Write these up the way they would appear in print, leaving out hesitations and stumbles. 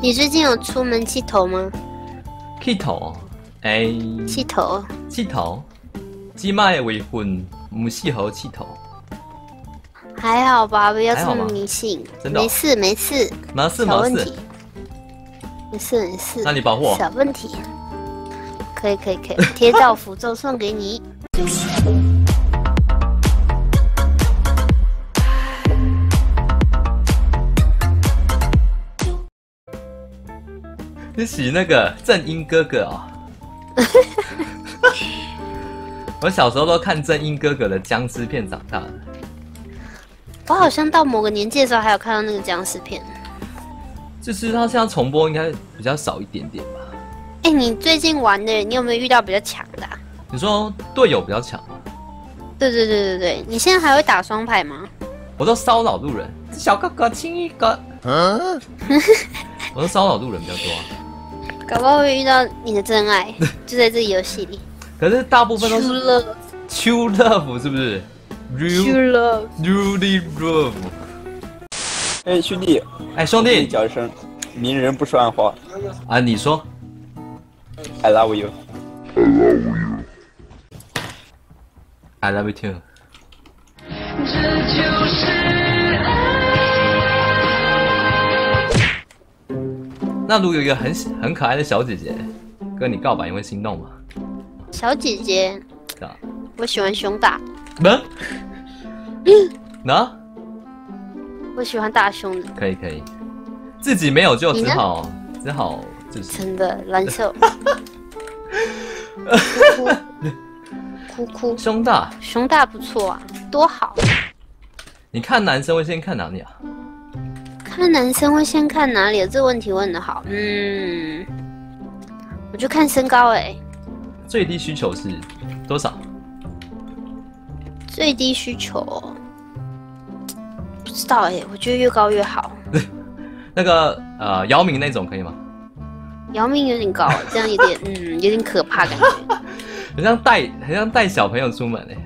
你最近有出门剃头吗？ 剃头，哎， 剃头， 剃头，即卖未婚，唔适合剃头。 还好吧，不要这么迷信。 真的、哦？ 没事没事，小问题。没事没事。 那你保护我。 小问题。可以，贴照符咒送给你。 你洗那个正英哥哥啊、哦！我小时候都看正英哥哥的僵尸片长大的。 我好像到某个年纪的时候还有看到那个僵尸片。 就是他现在重播应该比较少一点点吧。 哎、欸，你最近玩的，你有没有遇到比较强的、啊？ 你说队友比较强吗？ 对，你现在还会打双排吗？ 我都骚扰路人，小哥哥亲一个。我都骚扰路人比较多啊。 搞不好会遇到你的真爱，就在这个游戏里。 可是大部分都是 True Love 是不是 ？True Love，Really Love。 哎，兄弟， 哎，兄弟， 叫一声，明人不说暗话。 啊，你说 ，I love you。 I love you too。那如果有一个很可爱的小姐姐跟你告白，你会心动吗？ 小姐姐，我喜欢胸大。 那？ 我喜欢大胸的。 可以，自己没有就只好就是。 真的难受。哭。 胸大不错啊，多好。 你看男生会先看哪里啊？ 看男生会先看哪里？这个问题问得好。我就看身高哎。 最低需求是多少？ 最低需求不知道哎，我觉得越高越好。 那个姚明那种可以吗？ 姚明有点高，这样有点可怕感觉。 很像带小朋友出门哎。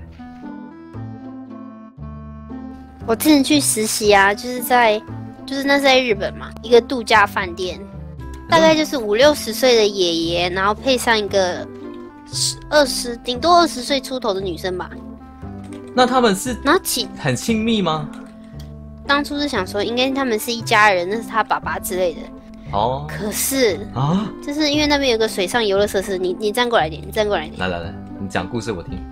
我之前去实习啊，就是那是在日本嘛，一个度假饭店，大概就是50-60岁的爷爷，然后配上一个顶多20岁出头的女生吧。 那他们是很亲密吗？ 当初是想说应该他们是一家人，那是他爸爸之类的。 哦。 可是啊， 就是因为那边有个水上游乐设施，你站过来点， 来，你讲故事我听。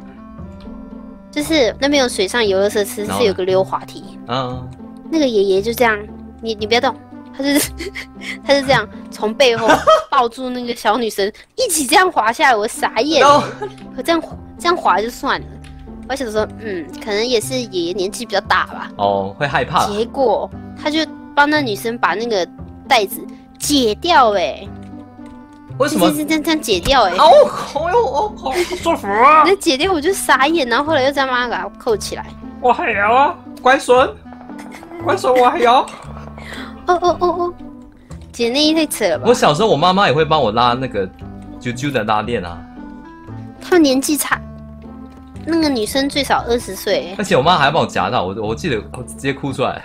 就是那边有水上游乐设施，是有个溜滑梯。那个爷爷就这样，你不要动，他就这样从背后抱住那个小女生，一起这样滑下来，我傻眼。可这样滑就算了，我想说，可能也是爷爷年纪比较大吧。 哦，会害怕。 结果他就帮那女生把那个带子解掉，哎。 为什么？ 是这样解掉哎！ 好舒服啊！ 那解掉我就傻眼，然后后来又再把它扣起来。 我还要啊，乖孙，我还要。 哦，姐内衣太扯了吧！ 我小时候我妈妈也会帮我拉那个啾的拉链啊。 他们年纪差，那个女生最少20岁， 而且我妈还要帮我夹到，我记得我直接哭出来。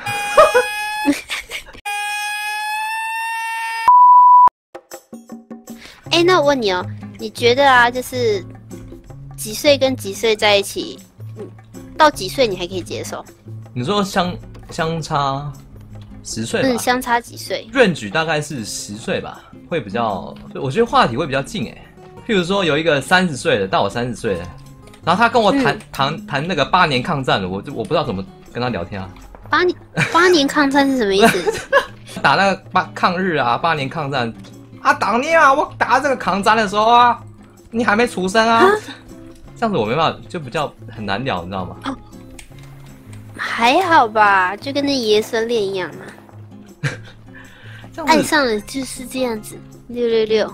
哎，那我问你哦，你觉得啊，就是几岁跟几岁在一起，到几岁你还可以接受？ 你说相差10岁吧？ 相差几岁 ？range 大概是10岁吧，会比较，我觉得话题会比较近哎。譬如说有一个30岁的，到我30岁的，然后他跟我谈那个8年抗战了，我不知道怎么跟他聊天啊。 8年抗战是什么意思？ 打那个抗日啊，8年抗战。啊，当年啊，我打这个抗战的时候啊，你还没出生啊，这样子我没办法，就比较很难聊，你知道吗？ 哦，还好吧，就跟那爷爷生恋一样嘛。爱上了就是这样子，666。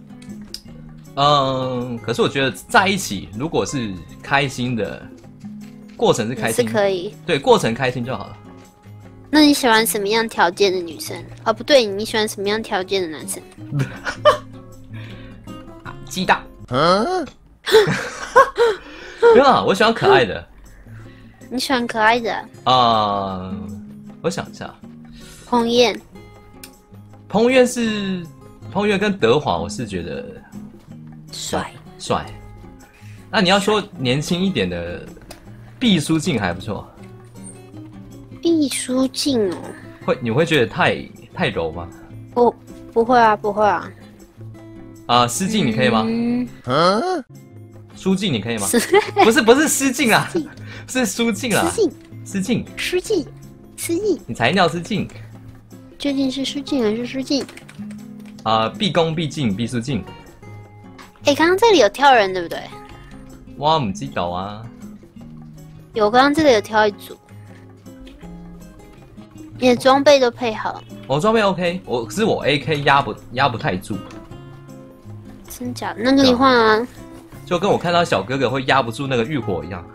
可是我觉得在一起，如果是开心的，过程是开心， 是可以， 对，过程开心就好了。 那你喜欢什么样条件的女生？哦，不对，你喜欢什么样条件的男生？ 鸡大。没有啊，我喜欢可爱的。 你喜欢可爱的？ 我想一下。 彭于晏。 彭于晏跟德华，我是觉得帅。那你要说年轻一点的毕书尽还不错。 毕书尽哦， 你会觉得太柔吗？ 不会啊。 失敬你可以吗？书敬你可以吗？不是失敬啦，是书敬啦。失敬。你才尿失敬。 究竟是失敬还是失敬？ 毕恭毕敬，毕书尽。 刚刚这里有挑人对不对？ 我唔知道啊。 有，刚刚这里有挑一组。你的装备都配好。 我装备 OK， 我 AK 压不太住。 真假的？那跟你换啊。 就跟我看到小哥哥会压不住那个浴火一样。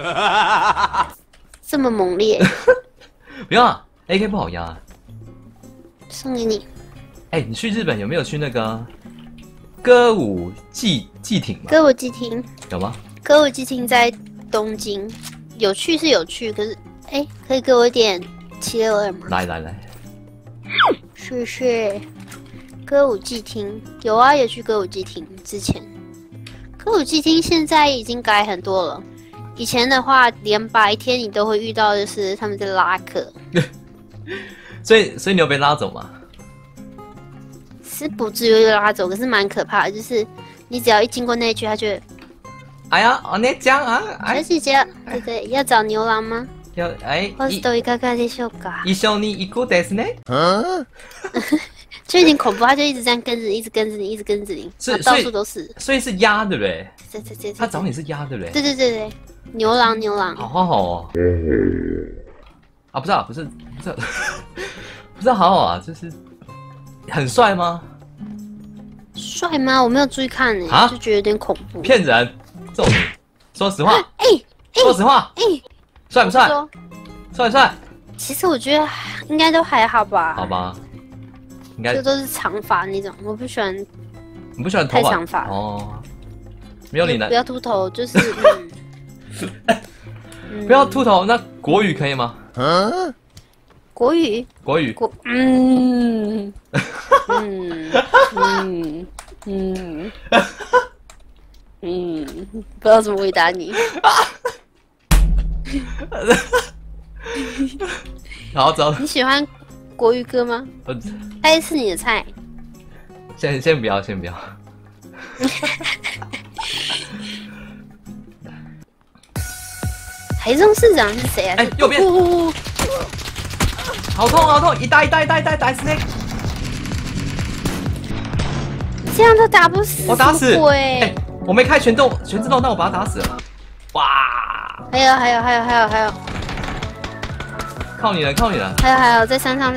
这么猛烈。 不要啊 ，AK 不好压。 送给你。 你去日本有没有去那个歌舞伎町？ 歌舞伎町有吗？ 歌舞伎町在东京，有去是有去，可是可以给我一点762吗？ 来， 谢谢。歌舞伎町有啊，有去歌舞伎町之前。歌舞伎町现在已经改很多了，以前的话连白天你都会遇到，就是他们在拉客。 所以你有被拉走吗？ 是不至于拉走，可是蛮可怕的，就是你只要一经过那一区，他就会哎呀，お姉ちゃん啊， 小姐姐，对，要找牛郎吗？ホストいかがでしょうか？ 一緒に行くですね。 就有点恐怖，他就一直这样跟着你，一直跟着你，到处都是。 所以是鸭对不对？ 对。 他找你是鸭对不对？ 对，牛郎。 好哦。不是，好啊，就是很帅吗？ 帅吗？我没有注意看呢，就觉得有点恐怖。 骗人，这种说实话。说实话。帅不帅？帅不帅？ 其实我觉得应该都还好吧。 好吧。应该这都是长发那种，我不喜欢。 你不喜欢太长发哦？没有你呢。 不要秃头，就是不要秃头。那国语可以吗？ 国语。不知道怎么回答你。 好走。 你喜欢国语歌吗？它是你的菜。 先不要。 台中市长是谁啊？ 右边。好痛！一打死那个。 这样都打不死。 我打死。我没开全自动，但我把他打死了。哇！ 还有。 靠你了。 还有，在山上。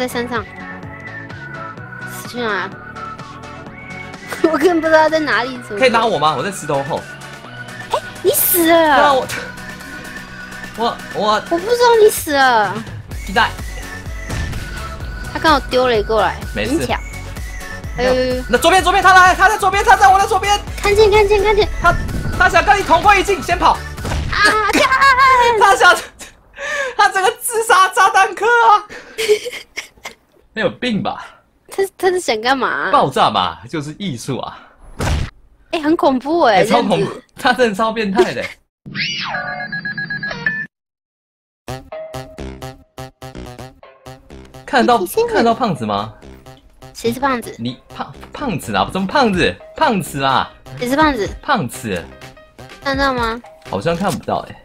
死去哪？我根本不知道在哪里。 可以拉我吗？我在石头后。 你死了！ 我不知道你死了。 一代。 他刚好丢雷过来。 没事。 那左边，他在左边，他在我的左边。 看见。 他想跟你同归于尽，先跑。他整个自杀炸弹客啊！没有病吧？ 他是想干嘛？ 爆炸嘛，就是艺术啊！ 很恐怖超恐怖，他真的超变态的。看得到胖子吗？ 谁是胖子？ 你胖子啊？什么胖子？胖子啦！ 谁是胖子？ 胖子， 看到吗？ 好像看不到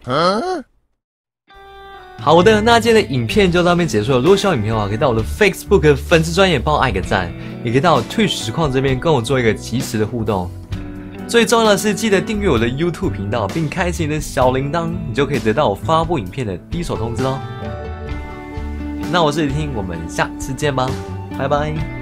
好的，那今天的影片就到这边结束了。如果喜欢影片的话，可以到我的 Facebook 粉丝专页帮我按个赞，也可以到我 Twitch 实况这边跟我做一个即时的互动。最重要的是，记得订阅我的 YouTube 频道，并开启你的小铃铛，你就可以得到我发布影片的第一手通知哦。那我是李听，我们下次见吧，拜拜。